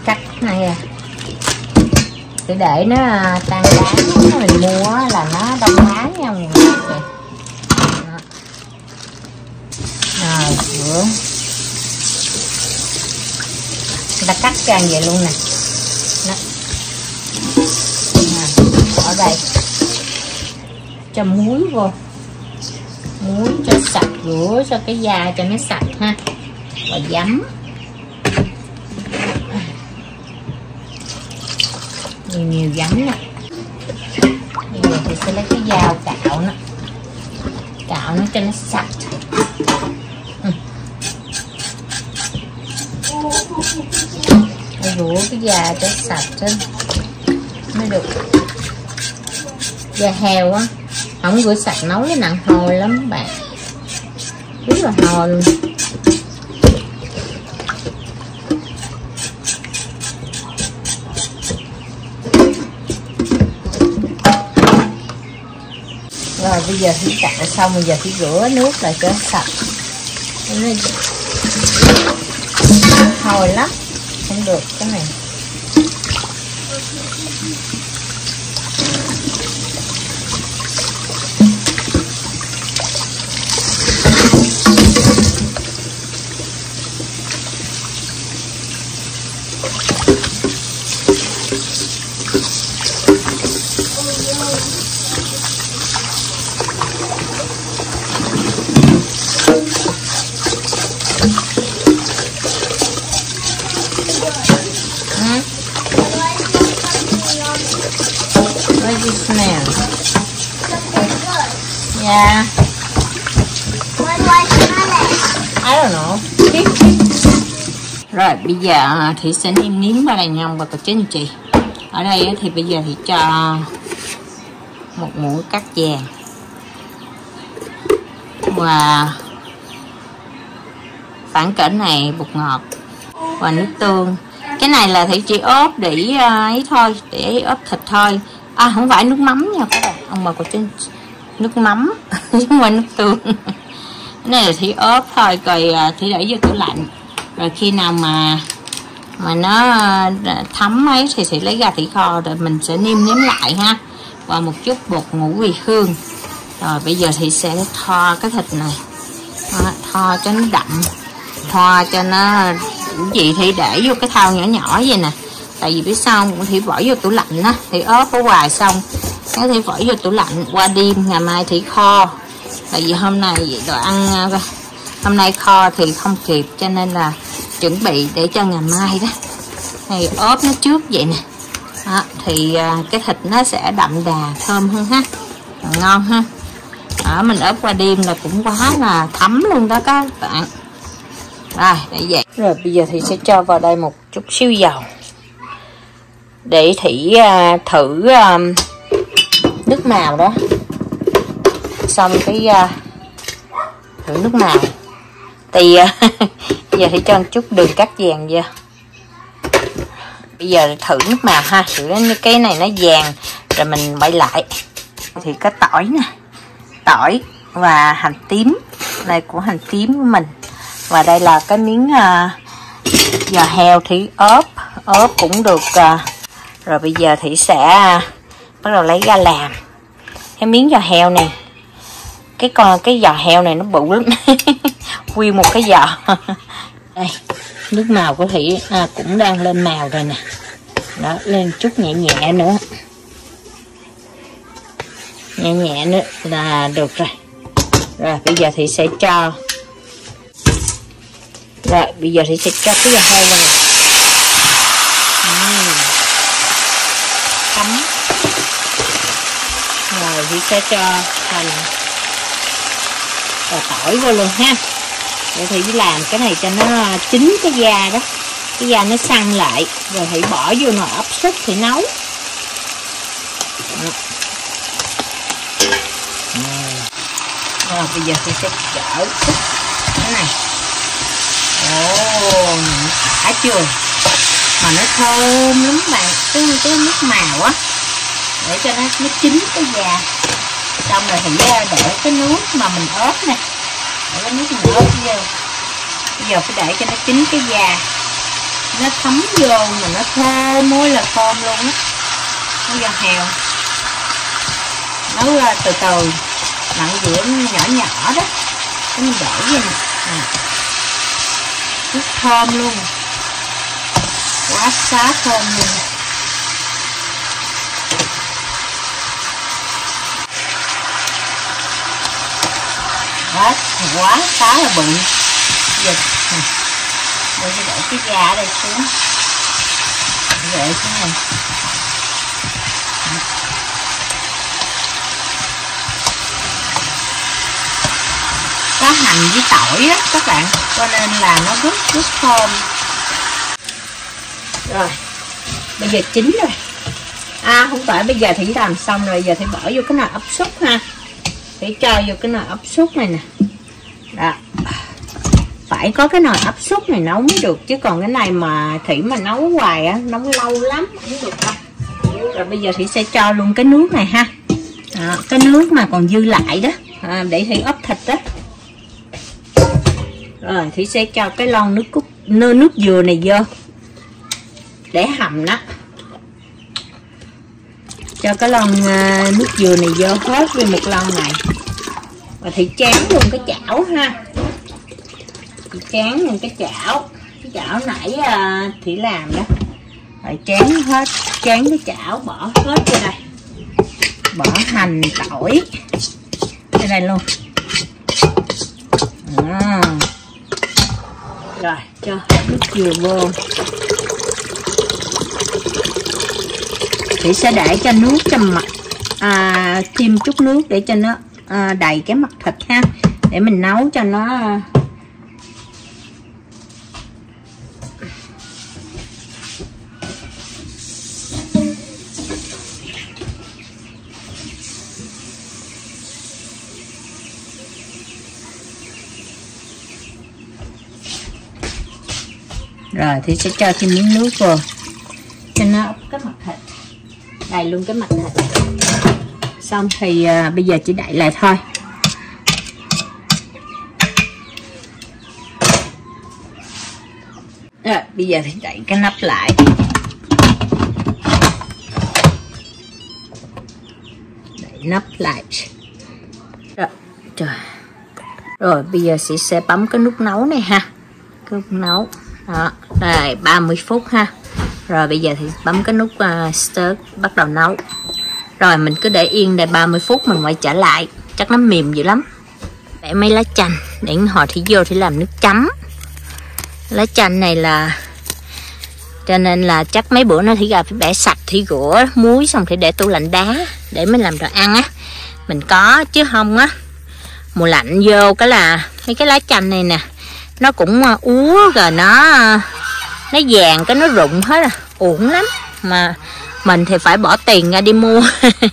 cắt này à, để nó tan bán. Mình mua là nó đông bán nha mọi người. Rồi rửa, người ta cắt ra vậy luôn nè. Đó. Ở đây cho muối vô, muối cho sạch, rửa cho cái da cho nó sạch ha, và giấm. Nhiều giấm nè. Bây giờ thì sẽ lấy cái dao cạo nó cho nó sạch. Rửa cái da cho sạch chứ mới được. Da heo á không rửa sạch nấu cái nặng hôi lắm các bạn, rất là hôi luôn. Rồi bây giờ thì cạo xong, bây giờ thì rửa nước lại cho sạch. Nó hôi lắm, không được cái này. Smell. Yeah. Why do I smell it? I don't know. Rồi bây giờ thì sẽ nêm nếm vào đây nha bà cô chú anh chị. Ở đây thì bây giờ thì cho một muỗng cắt vàng và khoảng cỡ này bột ngọt và nước tương. Cái này là thì chỉ ốp để ấy thôi, để ốp thịt thôi. À không phải nước mắm nha các bạn, ông bà cô chú, nước mắm chứ không phải nước tương. Cái này là thì ốp thôi, rồi thì để vô tủ lạnh, rồi khi nào mà nó thấm ấy thì sẽ lấy ra thịt kho, rồi mình sẽ nêm nếm lại ha, và một chút bột ngũ vị hương. Rồi bây giờ thì sẽ tho cái thịt này. Đó, tho cho nó đậm, tho cho nó gì thì để vô cái thau nhỏ nhỏ vậy nè. Tại vì biết sao cũng thì bỏ vô tủ lạnh á, thì ốp ở ngoài xong cái thì bỏ vô tủ lạnh qua đêm, ngày mai thì kho. Tại vì hôm nay đồ ăn hôm nay kho thì không kịp, cho nên là chuẩn bị để cho ngày mai đó thì ốp nó trước vậy nè. Đó, thì cái thịt nó sẽ đậm đà thơm hơn ha, ngon ha. Ở mình ốp qua đêm là cũng quá là thấm luôn đó các bạn. Rồi để vậy. Rồi bây giờ thì sẽ cho vào đây một chút xíu dầu để Thủy thử nước màu đó. Xong cái thử nước màu thì bây giờ thì cho một chút đường cắt vàng vô. Bây giờ thử nước màu ha, thử cái này nó vàng rồi mình quay lại. Thì có tỏi nè, tỏi và hành tím, đây của hành tím của mình. Và đây là cái miếng giò heo thì ốp cũng được. Rồi bây giờ thì sẽ bắt đầu lấy ra làm cái miếng giò heo này. Cái giò heo này nó bự lắm. Nguyên một cái giò. Đây, nước màu của Thủy cũng đang lên màu rồi nè. Đó, lên chút nhẹ nhẹ nữa. Nhẹ nhẹ nữa là được rồi. Rồi bây giờ thì sẽ cho. Rồi bây giờ thì sẽ cho cái giò heo vào này. Thấm. Rồi thì sẽ cho hành và tỏi vô luôn ha. Để thì làm cái này cho nó chín cái da đó, cái da nó săn lại, rồi thì bỏ vô nồi áp suất thì nấu. Rồi bây giờ thì sẽ chở cái này. Ồ, đã chưa? Mà nó thơm lắm bạn, cái nước màu á, để cho nó chín cái da. Xong rồi thì để cái nước mà mình ốp nè, để cái nước mình ốp vô. Bây giờ phải để cho nó chín cái da. nó thấm vô mà nó thơm, mối là thơm luôn á. Nó giò heo nấu từ từ, nặng dĩa nhỏ nhỏ đó, cái mình để vô nè, rất thơm luôn, quá xá thơm luôn. Hết quá khá là bự. Giờ tôi sẽ để cái da ở đây xuống, để xuống này. Có hành với tỏi á các bạn, cho nên là nó rất thơm. Rồi bây giờ chín rồi. Không phải, bây giờ thì làm xong rồi, giờ thì bỏ vô cái nồi áp suất ha. Để cho vô cái nồi áp suất này nè. Đó. Phải có cái nồi áp suất này nấu mới được, chứ còn cái này mà Thủy mà nấu hoài á, nấu lâu lắm không được đâu. Rồi bây giờ Thủy sẽ cho luôn cái nước này ha. Đó, cái nước mà còn dư lại đó, để Thủy ốp thịt đó. Rồi Thủy sẽ cho cái lon nước dừa này vô để hầm đó. Cho cái lon nước dừa này vô hết với một lon này. Và Thủy chén luôn cái chảo ha. Thủy chén luôn cái chảo nãy Thủy làm đó. Rồi chén hết, chén cái chảo bỏ hết vô đây. Bỏ hành, tỏi vô đây luôn. Rồi cho nước dừa vô. Thì sẽ để cho nước cho mặt thêm chút nước để cho nó đầy cái mặt thịt ha, để mình nấu cho nó rồi thì sẽ cho thêm miếng nước vô cho nó cái mặt thịt, đầy luôn cái mặt thịt. Xong thì bây giờ chỉ đậy lại thôi. Rồi bây giờ thì đậy cái nắp lại. Đậy nắp lại. Rồi, trời. Rồi bây giờ sẽ bấm cái nút nấu này ha. Cái nút nấu. Đó, đây 30 phút ha. Rồi bây giờ thì bấm cái nút start, bắt đầu nấu. Rồi mình cứ để yên đây 30 phút mình quay trở lại. Chắc nó mềm dữ lắm. Để mấy lá chanh để hồi thì vô thì làm nước chấm. Lá chanh này là, cho nên là chắc mấy bữa nó thì gà phải bẻ sạch, thì rửa muối xong thì để tủ lạnh đá để mới làm đồ ăn á. Mình có chứ không á, mùa lạnh vô cái là mấy cái lá chanh này nè, nó cũng úa rồi nó vàng, cái nó rụng hết, uổng lắm. Mà mình thì phải bỏ tiền ra đi mua.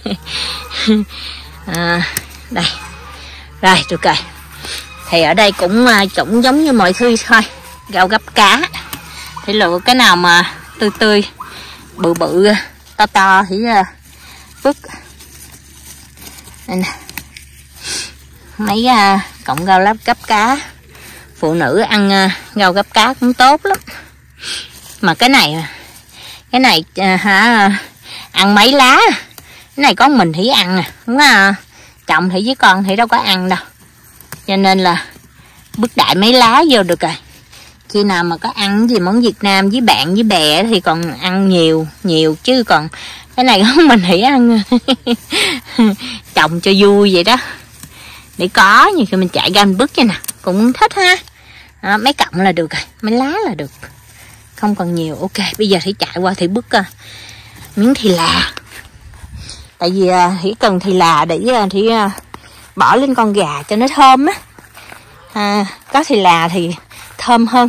Đây rồi, được rồi. Thì ở đây cũng giống như mọi thứ thôi. Rau gấp cá thì lựa cái nào mà tươi bự to thì vứt. Đây nè, mấy cọng rau gấp cá, phụ nữ ăn rau gấp cá cũng tốt lắm. Mà cái này ăn mấy lá, cái này có mình thì ăn không có, chồng thì với con thì đâu có ăn đâu, cho nên là bứt đại mấy lá vô được rồi. Khi nào mà có ăn gì món Việt Nam với bạn với bè thì còn ăn nhiều chứ còn cái này có mình thì ăn. Chồng cho vui vậy đó, để có nhiều khi mình chạy ra mình bứt cho nè, cũng thích ha. Mấy cọng là được rồi, mấy lá là được, không còn nhiều. Ok, bây giờ thì chạy qua thì bứt miếng thì là, tại vì thì cần thì là để thì bỏ lên con gà cho nó thơm á. Có thì là thì thơm hơn.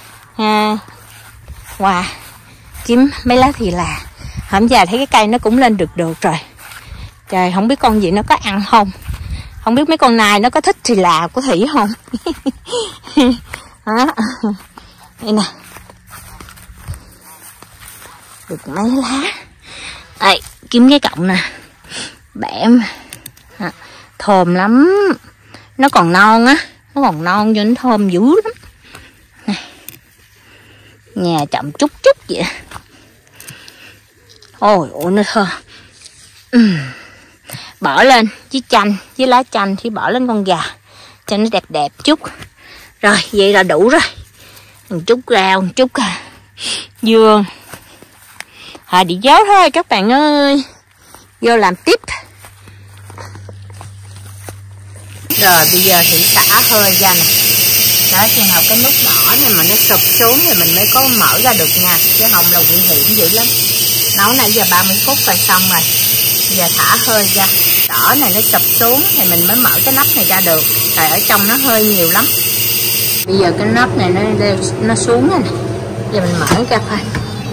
Wow, kiếm mấy lá thì là. Hổng giờ thấy cái cây nó cũng lên được rồi. Trời, không biết con gì nó có ăn không, không biết mấy con này nó có thích thì là của Thủy không. Đó. Đây nè, được mấy lá. Đây, kiếm cái cọng nè, bẻ thơm lắm. Nó còn non á, nó còn non cho nó thơm dữ lắm. Này. Nhà chậm chút chút vậy. Ôi ôi nó thơm. Bỏ lên với chanh, với lá chanh thì bỏ lên con gà cho nó đẹp đẹp chút. Rồi vậy là đủ rồi. Một chút rau, một chút dưa. Đi dấu thôi các bạn ơi. Vô làm tiếp. Rồi bây giờ thì xả hơi ra nè. Đó, chừng nào cái nút đỏ này mà nó sụp xuống thì mình mới có mở ra được nha. Chứ không là nguy hiểm dữ lắm. Nấu nãy giờ 30 phút là xong rồi. Bây giờ thả hơi ra. Đỏ này nó sụp xuống thì mình mới mở cái nắp này ra được. Tại ở trong nó hơi nhiều lắm. Bây giờ cái nắp này nó xuống rồi nè. Giờ mình mở ra thôi.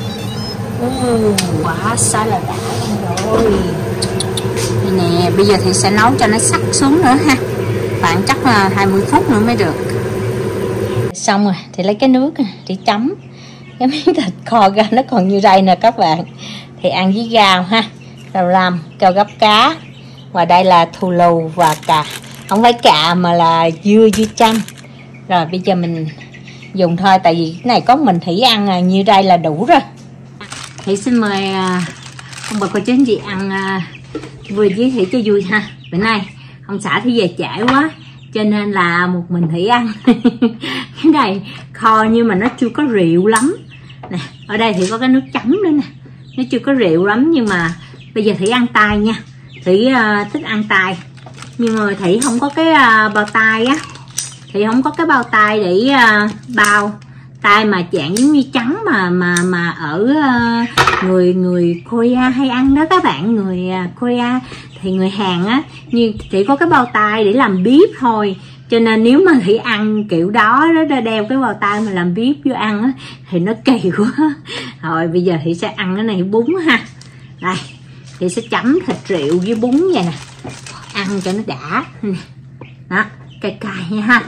Quá xa là đã rồi. Đây nè, bây giờ thì sẽ nấu cho nó sắc xuống nữa ha. Khoảng chắc là 20 phút nữa mới được. Xong rồi thì lấy cái nước để chấm cái miếng thịt kho ra, nó còn như đây nè các bạn. Thì ăn với rau ha, rau răm, rau gấp cá. Và đây là thù lù và cà, không phải cà mà là dưa chanh. Rồi bây giờ mình dùng thôi, tại vì cái này có mình Thủy ăn như đây là đủ rồi. Thủy xin mời ông bà cô chú anh chị ăn vừa với Thủy cho vui ha. Bữa nay ông xã Thủy về trễ quá cho nên là một mình Thủy ăn. Cái này kho nhưng mà nó chưa có rượu lắm nè. Ở đây thì có cái nước chấm nữa nè, nó chưa có rượu lắm. Nhưng mà bây giờ Thủy ăn tay nha. Thủy thích ăn tay, nhưng mà Thủy không có cái bao tay á. Thì không có cái bao tay để bao tay mà dạng giống như trắng mà ở người Korea hay ăn đó các bạn. Người Korea thì người Hàn á, nhưng chỉ có cái bao tay để làm bếp thôi. Cho nên nếu mà Thủy ăn kiểu đó đeo cái bao tay mà làm bếp vô ăn á thì nó kỳ quá. Rồi bây giờ Thủy sẽ ăn cái này bún ha. Đây thì sẽ chấm thịt rượu với bún vậy nè, ăn cho nó đã. Đó, cay cay nha ha.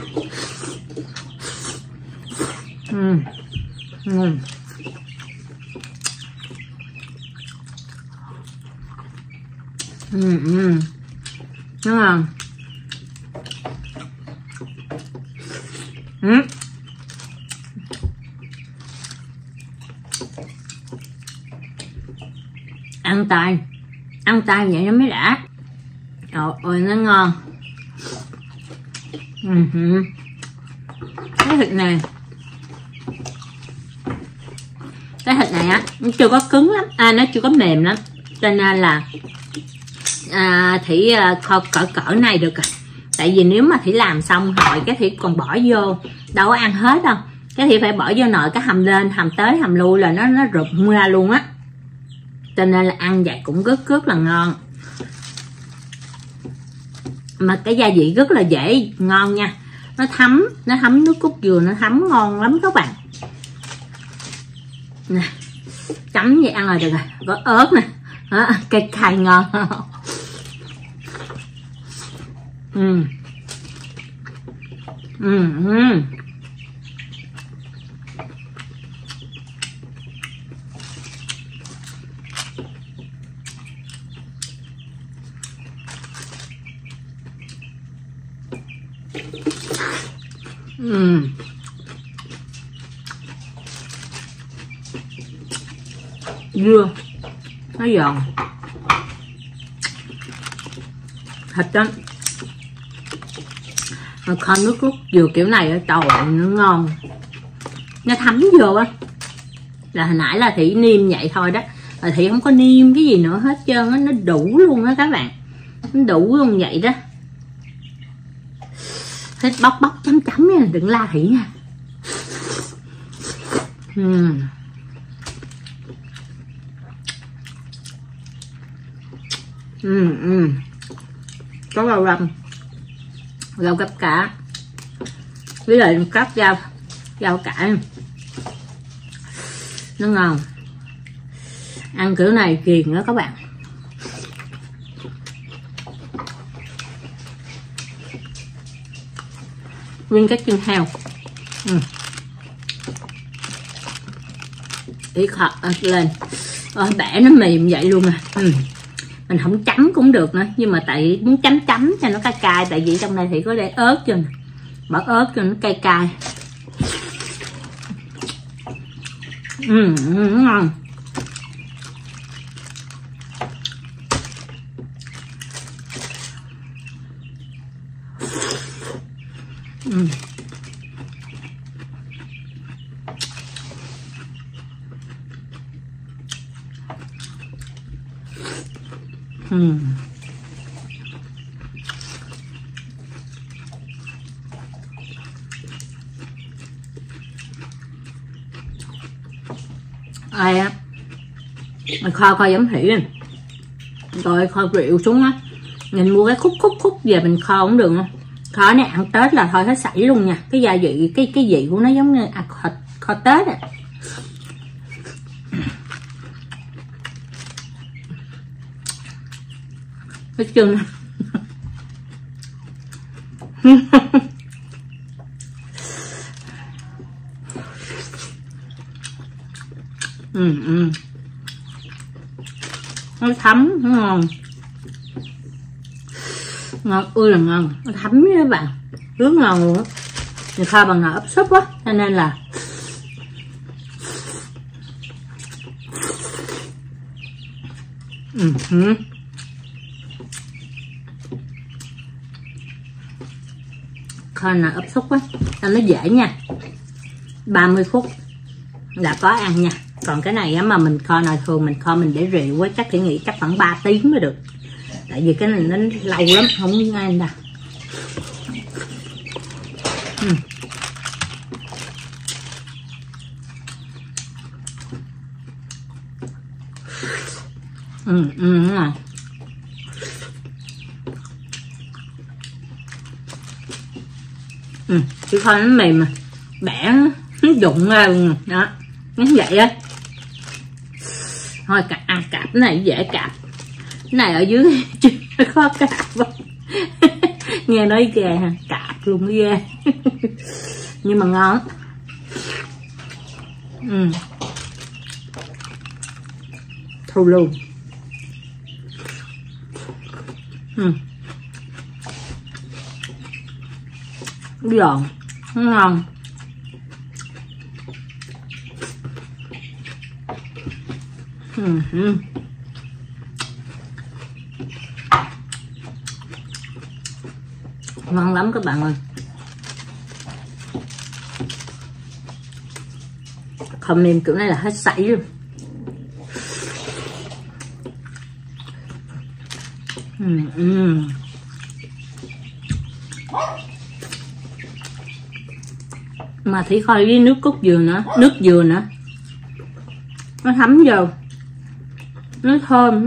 Đúng không? Ăn tay vậy nó mới đã. Ôi nó ngon. Cái thịt này á, nó chưa có cứng lắm, nó chưa có mềm lắm, cho nên là Thủy kho cỡ này được rồi. Tại vì nếu mà Thủy làm xong rồi cái Thủy còn bỏ vô đâu có ăn hết đâu, cái Thủy phải bỏ vô nồi cái hầm lên hầm tới hầm lui là nó rụm ra luôn á. Cho nên là ăn vậy cũng rất là ngon, mà cái gia vị rất là dễ ngon nha. Nó thấm nước cốt dừa, nó thấm ngon lắm các bạn nè. Chấm vậy ăn rồi được rồi. Có ớt nè, cay cay ngon. Dưa nó giòn, thịt đó kho nước cốt dừa kiểu này trời ơi, nó ngon, nó thấm vô á. Là hồi nãy là Thủy niêm vậy thôi đó, rồi Thủy không có niêm cái gì nữa hết trơn á, nó đủ luôn á các bạn, nó đủ luôn vậy đó. Thích bóc chấm nha, đừng la Thủy nha. Có rau răm, rau gấp cá với lại các rau cải, nó ngon. Ăn kiểu này ghiền đó các bạn. Nguyên cái chân heo ý khọt lên bẻ nó mềm vậy luôn à. Mình không chấm cũng được nữa, nhưng mà tại muốn chấm cho nó cay cay, tại vì trong này thì có để ớt cho nè, bỏ ớt cho nó cay cay. Ngon. Ai á, mình kho coi giấm thủy rồi kho rượu xuống á, mình mua cái khúc về mình kho cũng được không? Kho này ăn Tết là thôi hết sảy luôn nha, cái gia vị cái vị của nó giống như ăn kho Tết à. Cái chân nó thấm, nó ngon, ngon ơi là ngon, nó thấm với các bạn, rất ngon luôn á. Mình kho bằng nồi ấp súp á, cho nên là kho nồi ấp súp á, nó dễ nha, 30 phút là có ăn nha. Còn cái này á mà mình kho nồi thường mình kho mình để rượu á, chắc phải nghĩ chắc khoảng 3 tiếng mới được, tại vì cái này nó lâu lắm không ăn đâu. Ngon. Cái kho nó mềm mà bẻ nó rụng ra luôn đó, nó vậy á. Thôi cạp cái này dễ cạp, cái này ở dưới khó cạp nghe nói ghê ha, cạp luôn mới ghê nhưng mà ngon. Thù luôn. Giòn, ngon. Ngon lắm các bạn ơi. Không mềm kiểu này là hết sảy luôn. Mà thịt kho với nước cốt dừa nữa, nước dừa nữa, nó thấm vô, nó thơm.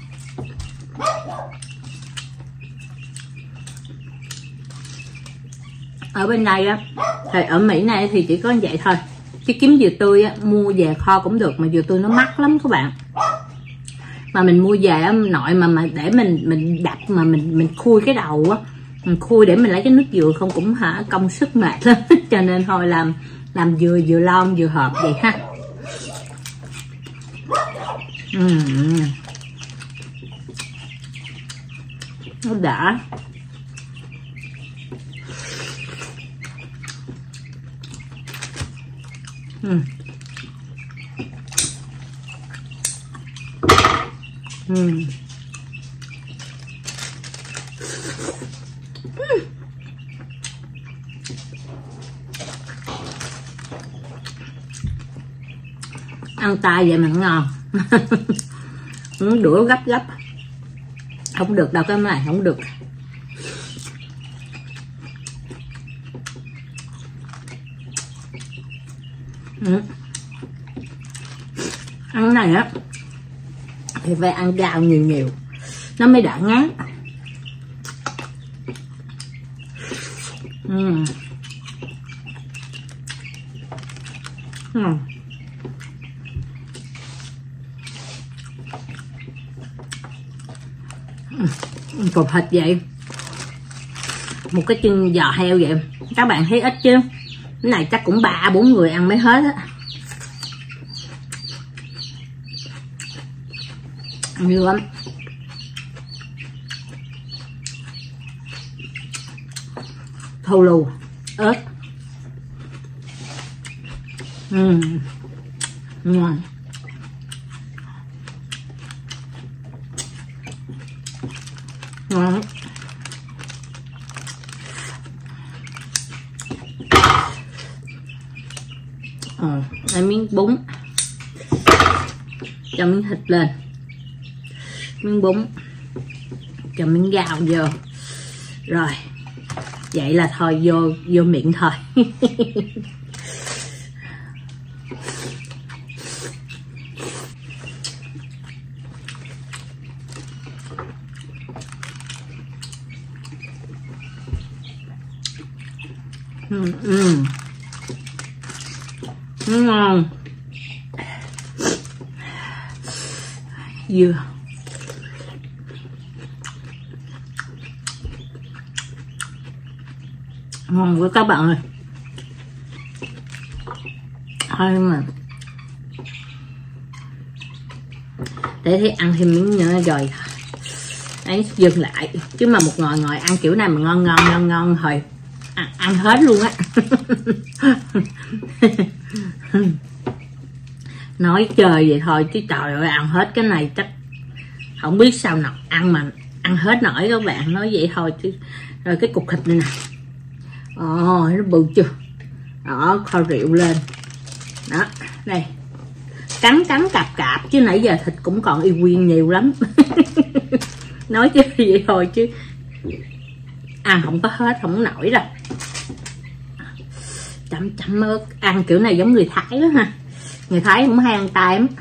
Ở bên đây á, thì ở Mỹ này thì chỉ có vậy thôi, chứ kiếm dừa tươi á, mua về kho cũng được, mà dừa tươi nó mắc lắm các bạn. Mà mình mua về á, nội mà để mình đập mà mình khui cái đầu á, mình khui để mình lấy cái nước dừa không cũng công sức mệt lắm cho nên thôi làm dừa lon dừa hộp vậy ha. Nó đã. Ăn tay vậy mà ngon đũa gấp không được đâu, cái này không được. Ăn này á thì phải ăn rau nhiều nó mới đỡ ngán. Cục thịt vậy, một cái chân giò heo vậy, các bạn thấy ít chứ, cái này chắc cũng 3-4 người ăn mới hết á. Nhiều lắm. Thù lù ớt. Ngon. Ngon. Lấy miếng bún, cho miếng thịt lên, miếng bún, cho miếng gạo vô, rồi vậy là thôi, vô miệng thôi. Ngon. Dưa. Ngon quá các bạn ơi. Thôi mà để thấy ăn thêm miếng nữa rồi ấy dừng lại, chứ mà một ngồi ăn kiểu này mà ngon hồi ăn hết luôn á. Nói chơi vậy thôi chứ trời ơi, ăn hết cái này chắc không biết sao nào ăn mà ăn hết nổi các bạn. Nói vậy thôi chứ. Rồi cái cục thịt này nè, nó bự chưa đó, kho rượu lên đó, đây cắn cạp chứ nãy giờ thịt cũng còn y nguyên nhiều lắm. Nói chứ vậy thôi chứ ăn không có hết, không nổi đâu. Chấm ớt, ăn kiểu này giống người Thái đó ha, người Thái cũng hay ăn tay lắm.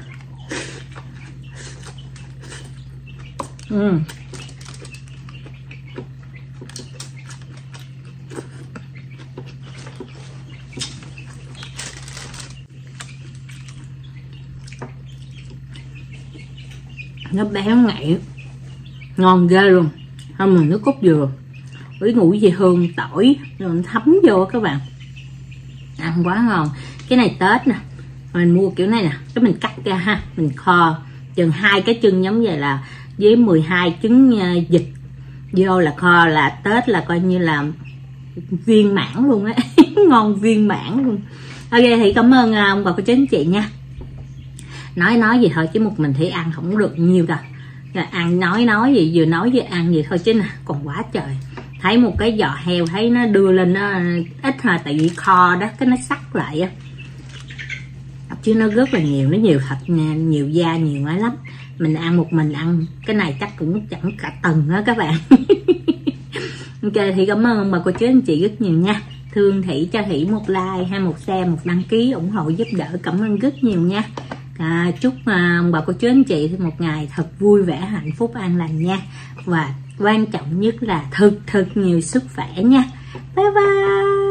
Nó béo ngậy, ngon ghê luôn. Không mà nước cốt dừa với ngũ vị hương, tỏi rồi nó thấm vô các bạn, ăn quá ngon. Cái này Tết nè, mình mua kiểu này nè, cái mình cắt ra ha, mình kho chừng 2 cái chân giống vậy là với 12 trứng vịt vô là kho là Tết là coi như là viên mãn luôn á. Ngon viên mãn luôn. Ok thì cảm ơn ông bà cô chú anh chị nha. Nói gì thôi chứ một mình thì ăn không được nhiều đâu. Ăn nói gì vừa nói vừa ăn gì thôi chứ nè, còn quá trời. Thấy một cái giò heo thấy nó đưa lên nó ít thôi, tại vì kho đó cái nó sắc lại á, chứ nó rất là nhiều, nó nhiều thịt nha, nhiều da nhiều ấy lắm. Mình ăn một mình ăn cái này chắc cũng chẳng cả tuần đó các bạn. Ok thì cảm ơn ông bà cô chú anh chị rất nhiều nha. Thương Thị cho Thị một like hay một share, một đăng ký ủng hộ giúp đỡ, cảm ơn rất nhiều nha. Chúc ông bà cô chú anh chị một ngày thật vui vẻ, hạnh phúc, an lành nha. Và quan trọng nhất là thật nhiều sức khỏe nha. Bye bye.